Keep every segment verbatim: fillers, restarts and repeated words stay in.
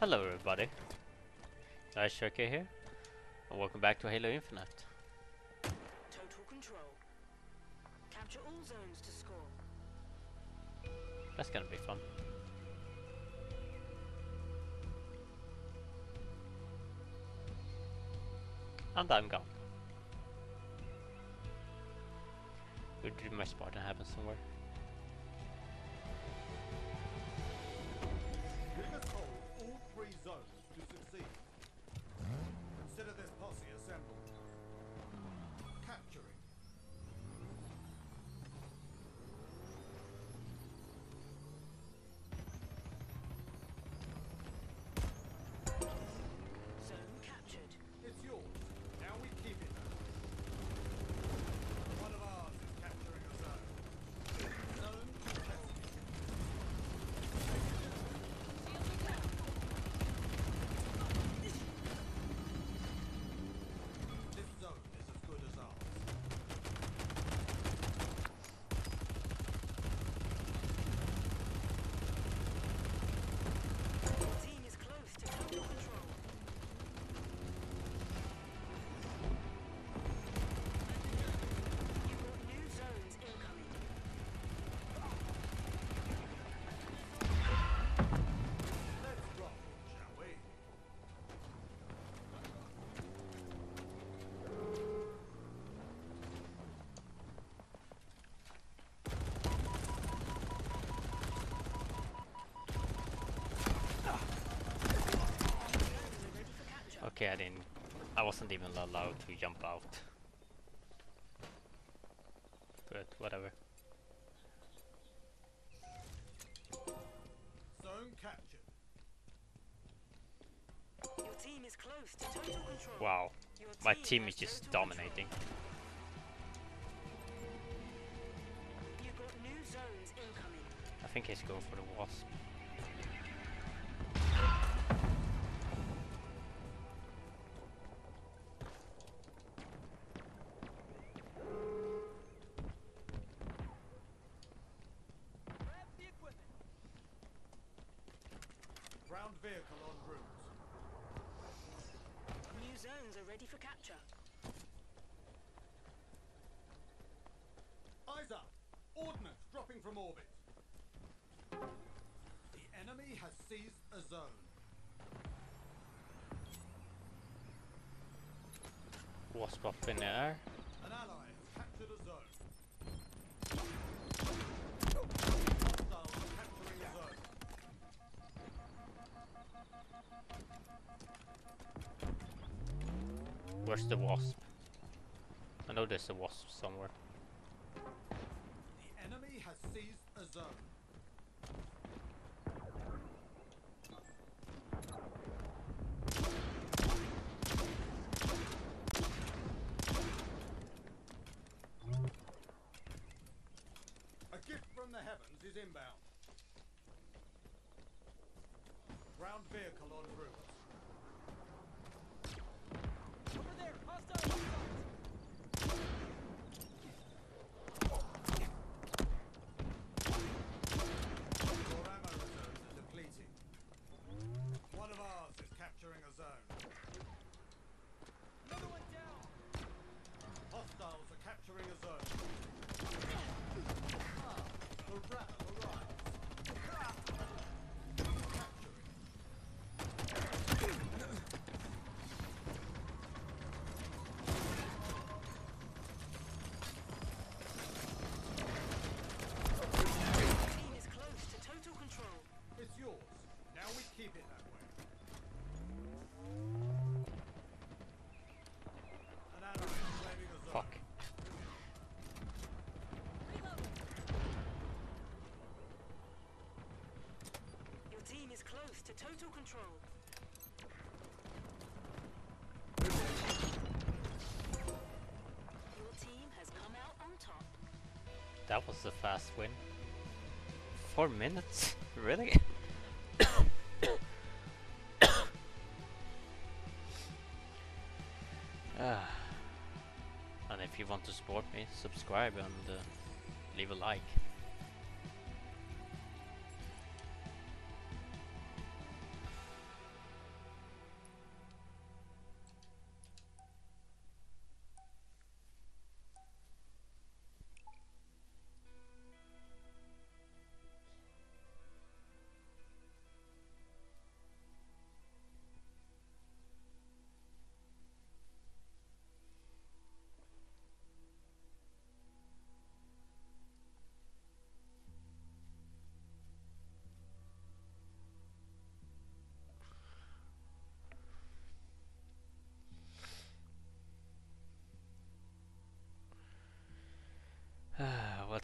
Hello everybody, Guys Shirky here, and welcome back to Halo Infinite. Total control. Capture all zones to score. That's gonna be fun. And I'm gone. Good, did my Spartan happen somewhere? We must hold all three zones to succeed. Consider this posse assembled. Capturing. Zone captured. It's yours. Now we keep it. One of ours is capturing a zone. Zone contested. This zone is as good as ours. Your team is close to total control. You've got new zones incoming. Let's rock, shall we? Zones are ready for capture. Okay, I didn't. I wasn't even allowed to jump out. But whatever. Zone captured. Your team is close to total control. Wow, Your my team has is just total dominating. control. You've got new zones incoming. I think he's going for the wasp. Ground vehicle en route. New zones are ready for capture. Eyes up! Ordnance dropping from orbit. The enemy has seized a zone. Wasp up in the air. An ally has captured a zone. Hostiles are capturing a zone. Where's the wasp? I know there's a wasp somewhere. The enemy has seized a zone. A gift from the heavens is inbound. Ground vehicle en route. Over there, hostile, hostiles. Your ammo reserves are depleting. One of ours is capturing a zone. Another one down. Hostiles are capturing a zone. Ah, the rat arrives. Capturing. Team is close to total control. It's yours. Now we keep it that way. An ally is claiming a zone. Fuck. Your team is close to total control. Your team has come out on top. That was a fast win. Four minutes? Really? Ah. And if you want to support me, subscribe and uh, leave a like.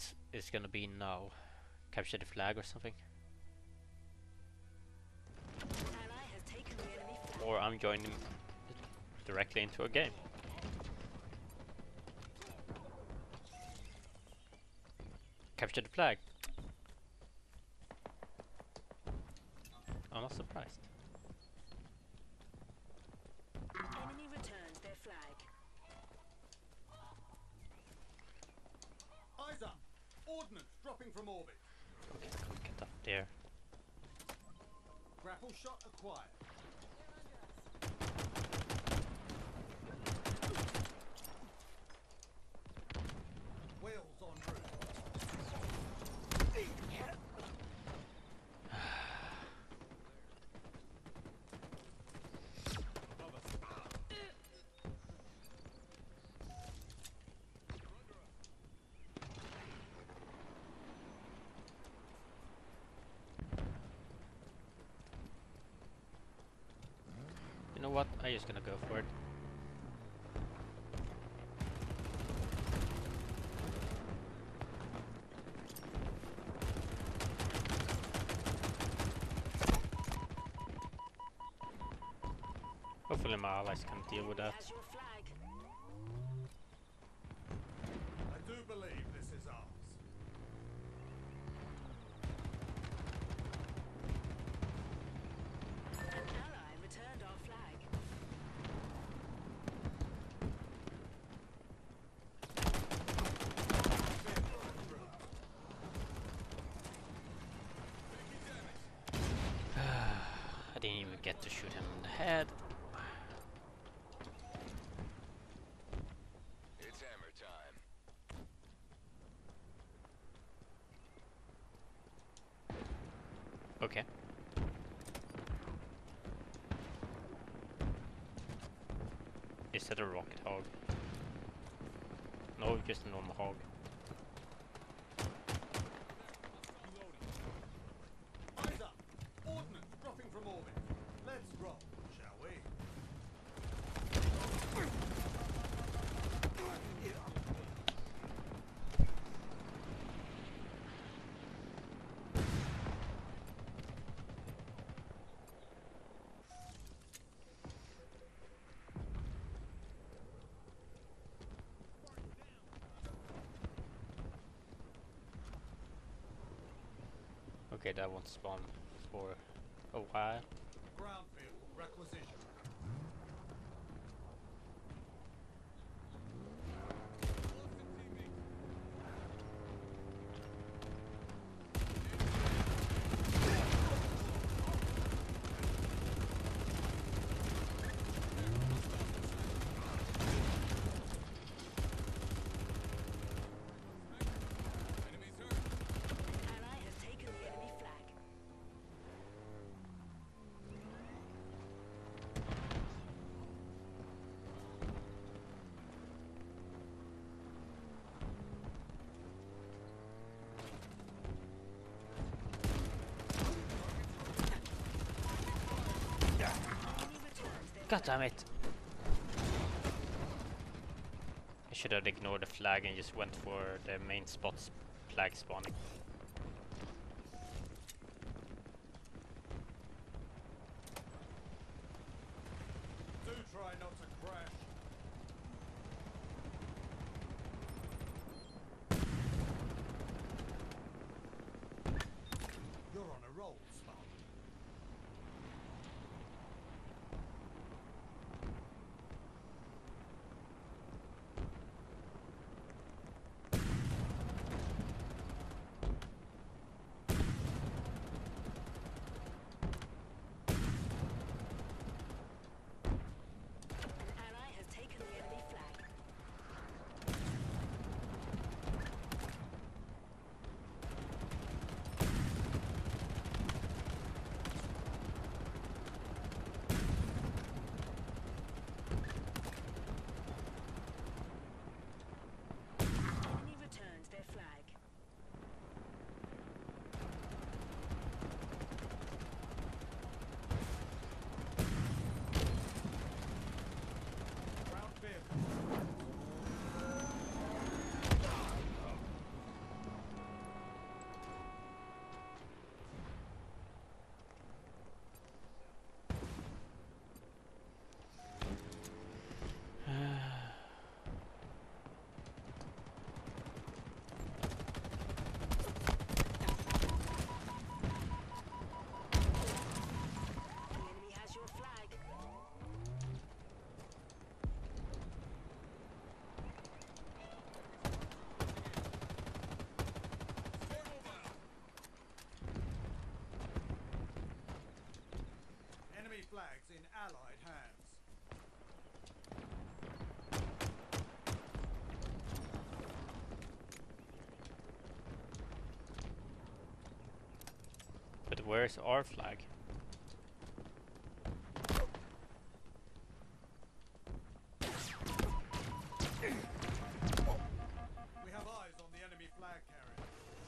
what is gonna be now? Capture the flag or something? Ally has taken the enemy flag. Or I'm joining directly into a game. Capture the flag. I'm not surprised. Enemy returns their flag. Eyes up! Ordnance dropping from orbit. Okay, can't get up there. Grapple shot acquired. Wheels en route. You know what? I'm just gonna go for it. Hopefully my allies can deal with that. Has your flag. I do believe this is ours. An ally returned our flag. I didn't even get to shoot him in the head. It's hammer time. Okay. Is that a rocket hog? No, just a normal hog. Eyes up! Ordnance dropping from orbit. Let's roll, shall we? Okay, that won't spawn for a while. Ground field requisition. Ally has taken the enemy flag. Enemy returns their God damn it! I should have ignored the flag and just went for the main spot's flag spawning. Do try not to crash. You're on a roll, Spark. flags in Allied hands. But where's our flag? We have eyes on the enemy flag carrier.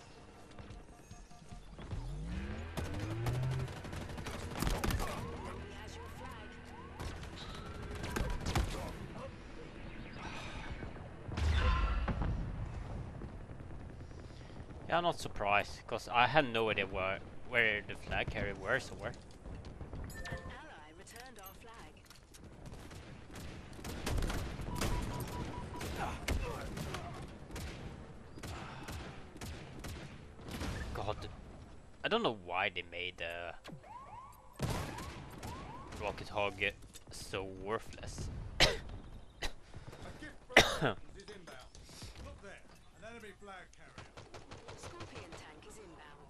Enemy has your flag. Yeah, I'm not surprised, because I had no idea where where the flag carrier were somewhere. An ally returned our flag. God, I don't know why they made the rocket hog so worthless. A gift from the Russians is inbound. Look there, an enemy flag carrier. Scorpion tank is inbound.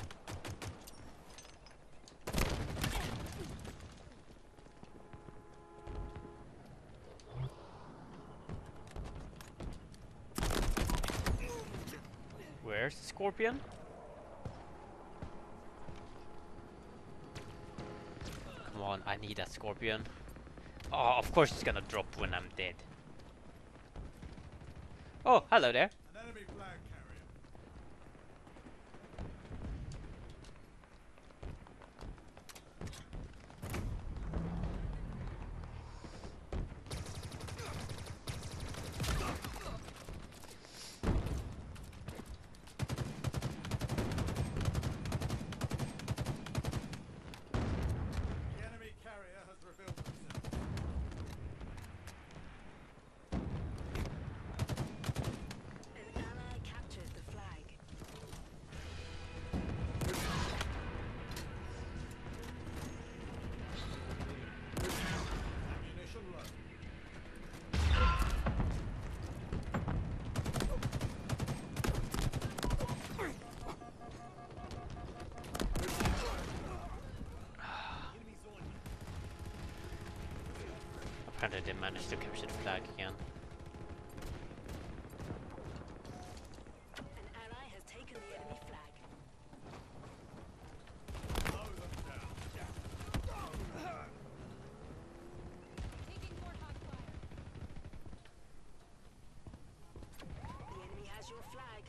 Where's the Scorpion? Come on, I need that Scorpion. Oh, of course it's gonna drop when I'm dead. Oh, hello there. An enemy flag carrier. The enemy carrier has revealed themselves. An ally captured the flag. Ammunition low. Apparently they managed to capture the flag again. An ally has taken the enemy flag. Blow them down. Taking Warthog fire. The enemy has your flag.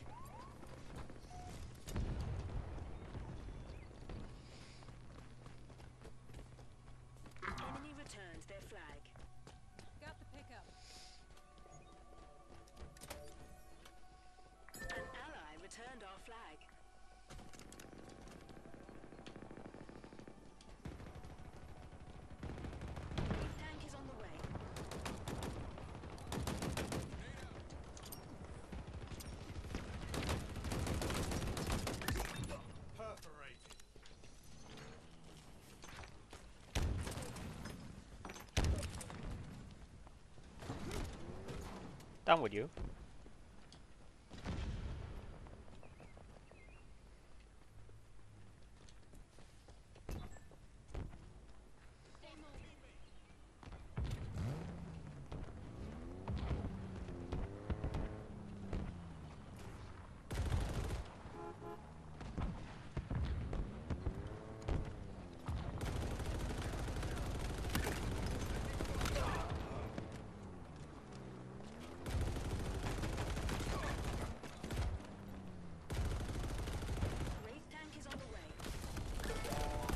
Enemy returns their flag. Got the pickup. An ally returned our flag. Tank is on the way. Perforated. Down with you. Wraith tank is on the way.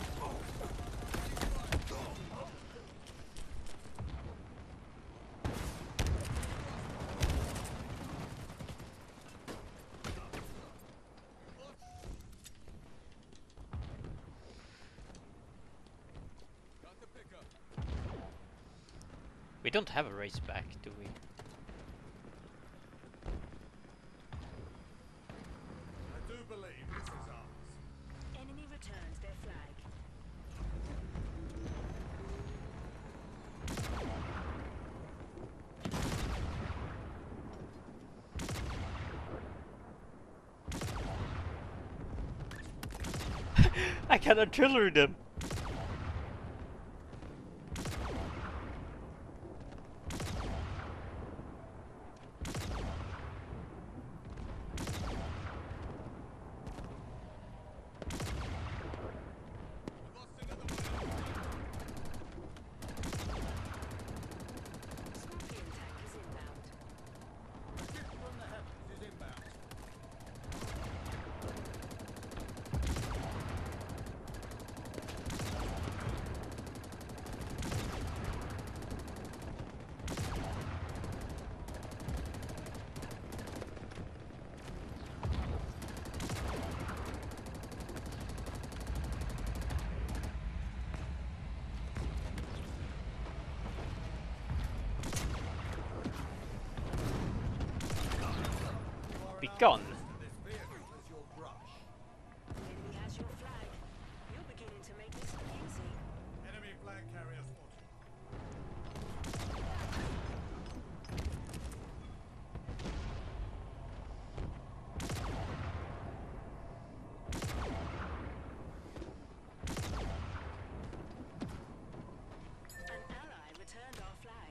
Got the pickup. We don't have a race back, do we? I do believe this is ours. Enemy returns their flag. I can artillery them. gone. This vehicle is your brush. The enemy has your flag. You're beginning to make this look easy. Enemy flag carrier spotted. An ally returned our flag.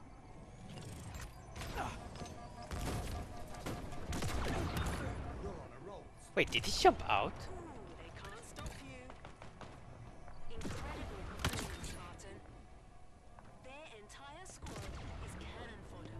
You're on a roll. Wait, did he jump out? Ooh, they can't stop you. Incredible performance, Spartan. Their entire squad is cannon fodder.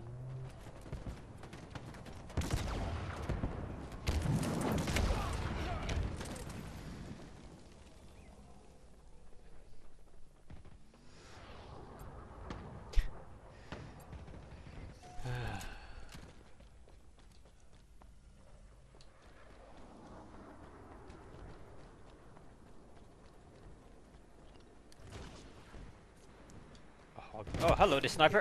Oh, oh, hello, the sniper.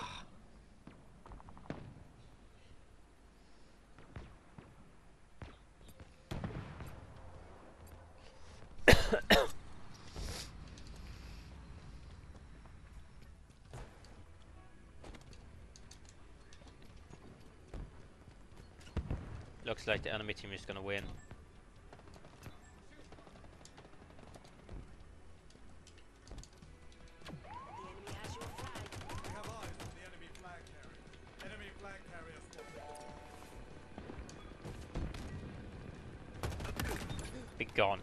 Looks like the enemy team is gonna win. The enemy has your flag. We have eyes on the enemy flag carrier. Enemy flag carrier spotted. Be gone.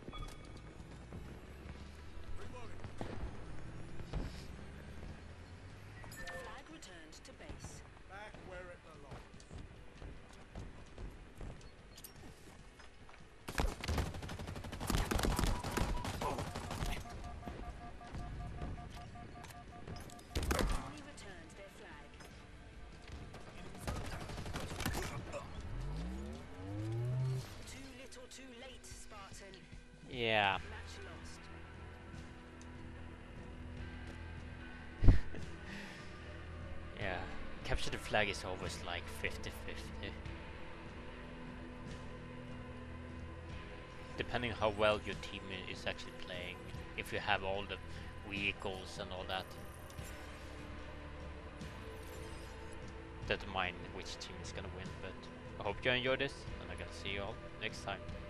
Reloading. Flag returned to base. Back where it belongs. Enemy returned their flag. Too little, too late, Spartan. Yeah. Match lost. Yeah. Capture the flag is always like fifty fifty. Depending how well your team i- is actually playing. If you have all the vehicles and all that. Determine which team is gonna win, but I hope you enjoyed this and I'm gonna see you all next time.